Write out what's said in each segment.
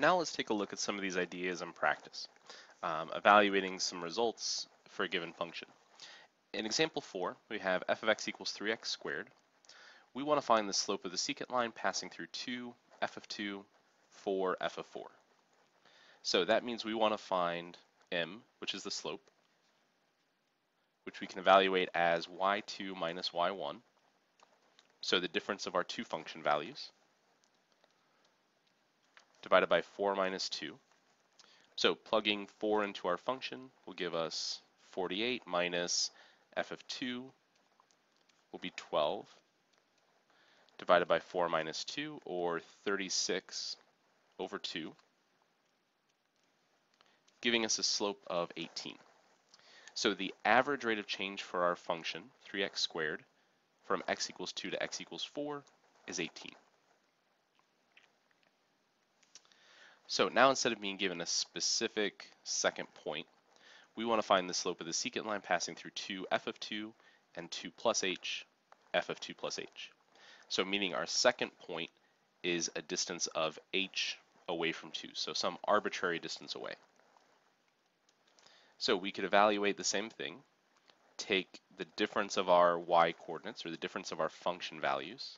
Now let's take a look at some of these ideas in practice, evaluating some results for a given function. In example 4, we have f of x equals 3x squared. We want to find the slope of the secant line passing through 2, f of 2, 4, f of 4. So that means we want to find m, which is the slope, which we can evaluate as y2 minus y1, so the difference of our two function values, divided by 4 minus 2. So plugging 4 into our function will give us 48 minus f of 2 will be 12, divided by 4 minus 2, or 36 over 2, giving us a slope of 18. So the average rate of change for our function, 3x squared, from x equals 2 to x equals 4 is 18. So now instead of being given a specific second point, we want to find the slope of the secant line passing through 2 f of 2 and 2 plus h, f of 2 plus h. So meaning our second point is a distance of h away from 2, so some arbitrary distance away. So we could evaluate the same thing, take the difference of our y coordinates, or the difference of our function values,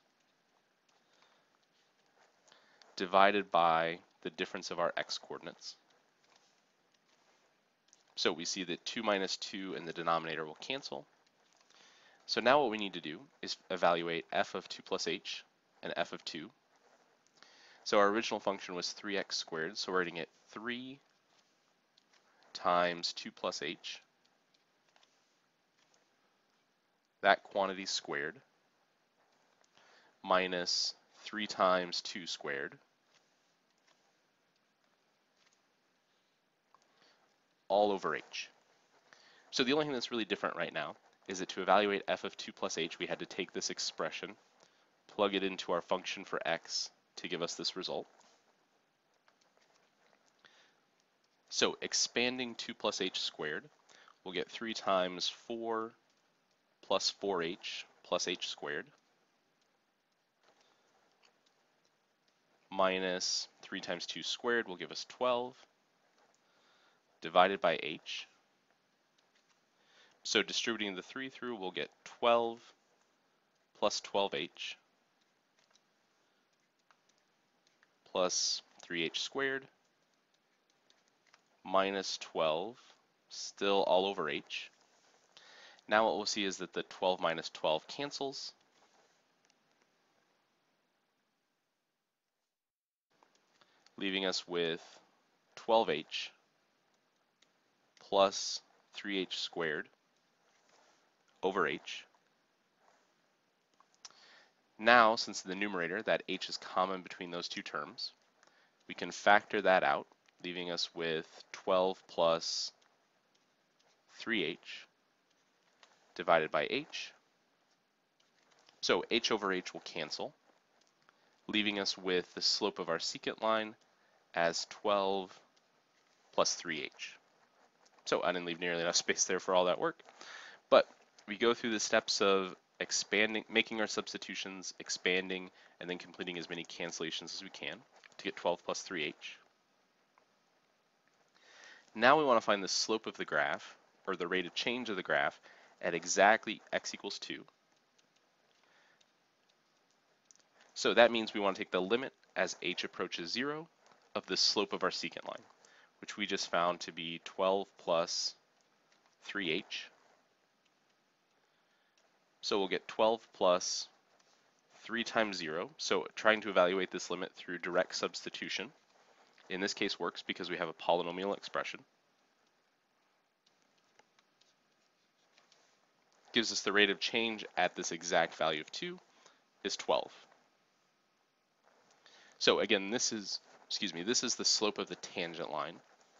divided by the difference of our x coordinates. So we see that 2 minus 2 in the denominator will cancel. So now what we need to do is evaluate f of 2 plus h and f of 2. So our original function was 3x squared, so we're going to get 3 times 2 plus h, that quantity squared, minus 3 times 2 squared, all over h. So the only thing that's really different right now is that to evaluate f of 2 plus h, we had to take this expression, plug it into our function for x to give us this result. So expanding 2 plus h squared, we'll get 3 times 4 plus 4h plus h squared, minus 3 times 2 squared will give us 12, divided by h. So distributing the 3 through, we'll get 12 plus 12h plus 3h squared minus 12, still all over h. Now what we'll see is that the 12 minus 12 cancels, leaving us with 12h plus 3h squared over h. Now, since in the numerator that h is common between those two terms, we can factor that out, leaving us with 12 plus 3h divided by h. So h over h will cancel, leaving us with the slope of our secant line as 12 plus 3h. So I didn't leave nearly enough space there for all that work, but we go through the steps of expanding, making our substitutions, expanding, and then completing as many cancellations as we can to get 12 plus 3h. Now we want to find the slope of the graph, or the rate of change of the graph, at exactly x equals 2. So that means we want to take the limit as h approaches 0 of the slope of our secant line, which we just found to be 12 plus 3h. So we'll get 12 plus 3 times 0. So trying to evaluate this limit through direct substitution, in this case works because we have a polynomial expression. Gives us the rate of change at this exact value of 2 is 12. So again, this is the slope of the tangent line.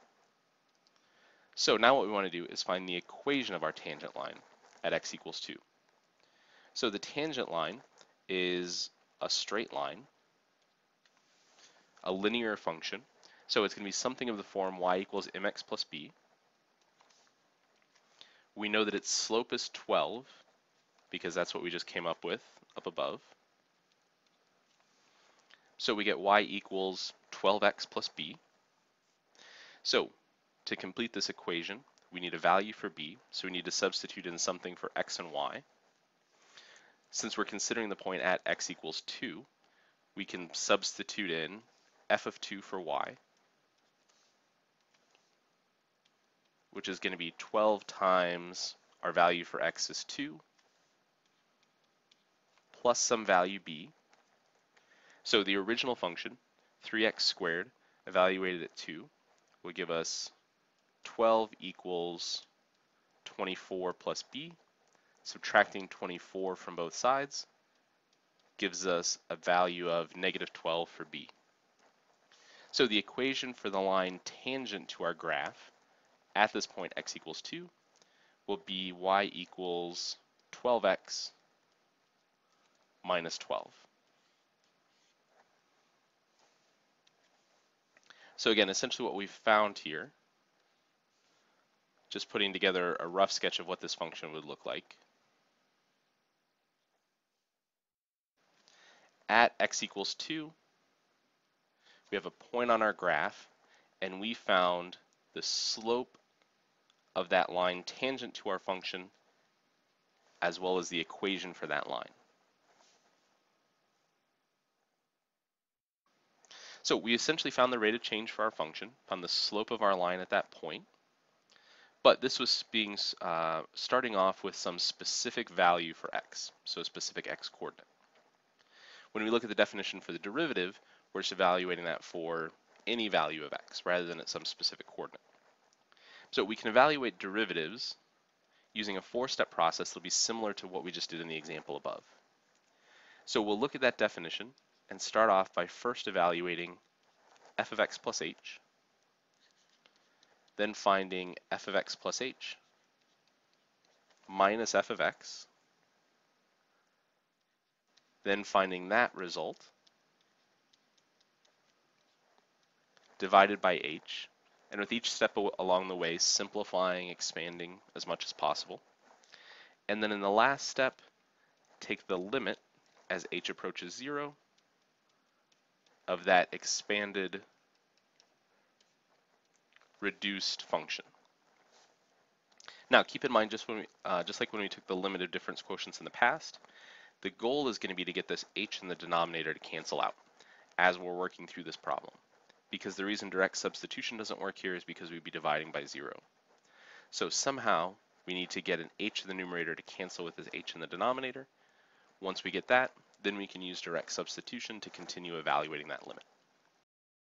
So now what we want to do is find the equation of our tangent line at x equals 2. So the tangent line is a straight line, a linear function. So it's going to be something of the form y equals mx plus b. We know that its slope is 12 because that's what we just came up with up above. So we get y equals 12x plus b. So to complete this equation, we need a value for b, so we need to substitute in something for x and y. Since we're considering the point at x equals 2, we can substitute in f of 2 for y, which is going to be 12 times our value for x is 2, plus some value b. So the original function, 3x squared, evaluated at 2, will give us 12 equals 24 plus b. Subtracting 24 from both sides gives us a value of negative 12 for b. So the equation for the line tangent to our graph at this point x equals 2 will be y equals 12x minus 12. So again, essentially what we've found here, just putting together a rough sketch of what this function would look like. At x equals 2, we have a point on our graph, and we found the slope of that line tangent to our function, as well as the equation for that line. So we essentially found the rate of change for our function, found the slope of our line at that point, but this was starting off with some specific value for x, so a specific x coordinate. When we look at the definition for the derivative, we're just evaluating that for any value of x rather than at some specific coordinate. So we can evaluate derivatives using a four-step process that'll be similar to what we just did in the example above. So we'll look at that definition and start off by first evaluating f of x plus h, then finding f of x plus h minus f of x, then finding that result divided by h, and with each step along the way simplifying, expanding as much as possible. And then in the last step, take the limit as h approaches 0 of that expanded reduced function. Now keep in mind, just like when we took the limit of difference quotients in the past, the goal is going to be to get this h in the denominator to cancel out as we're working through this problem. Because the reason direct substitution doesn't work here is because we'd be dividing by 0. So somehow we need to get an h in the numerator to cancel with this h in the denominator. Once we get that, then we can use direct substitution to continue evaluating that limit.